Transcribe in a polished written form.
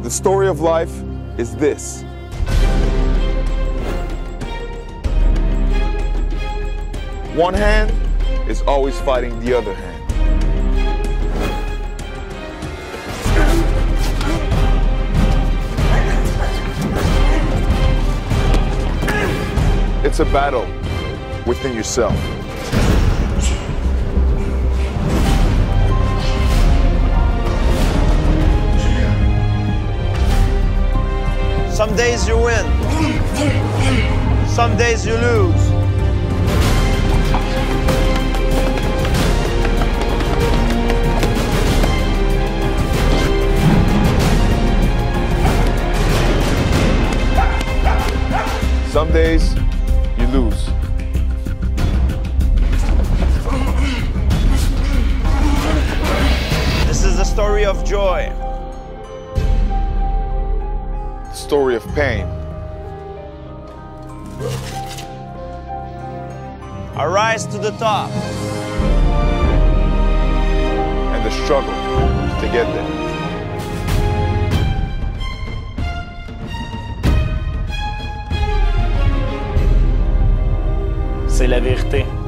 The story of life is this. One hand is always fighting the other hand. It's a battle within yourself. Some days you win. Some days you lose. Some days you lose. This is the story of joy. The story of pain. A rise to the top. And the struggle to get there. C'est la vérité.